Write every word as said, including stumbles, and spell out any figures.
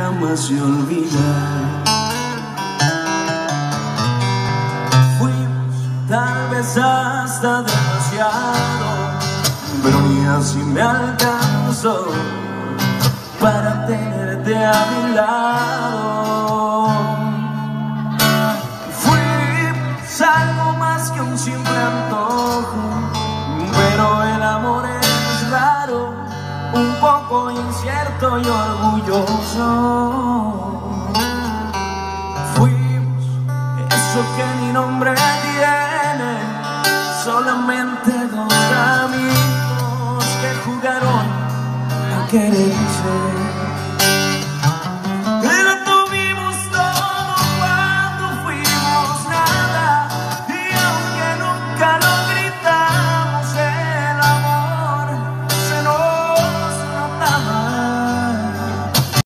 jamás se olvida. Fuimos tal vez hasta demasiado, pero ni así me alcanzó para tenerte a mi lado. Fuimos algo más que un simple antojo, pero el amor es raro, un poco incierto y orgulloso. Fuimos eso que ni nombre tiene, solamente dos amigos que jugaron a quererse.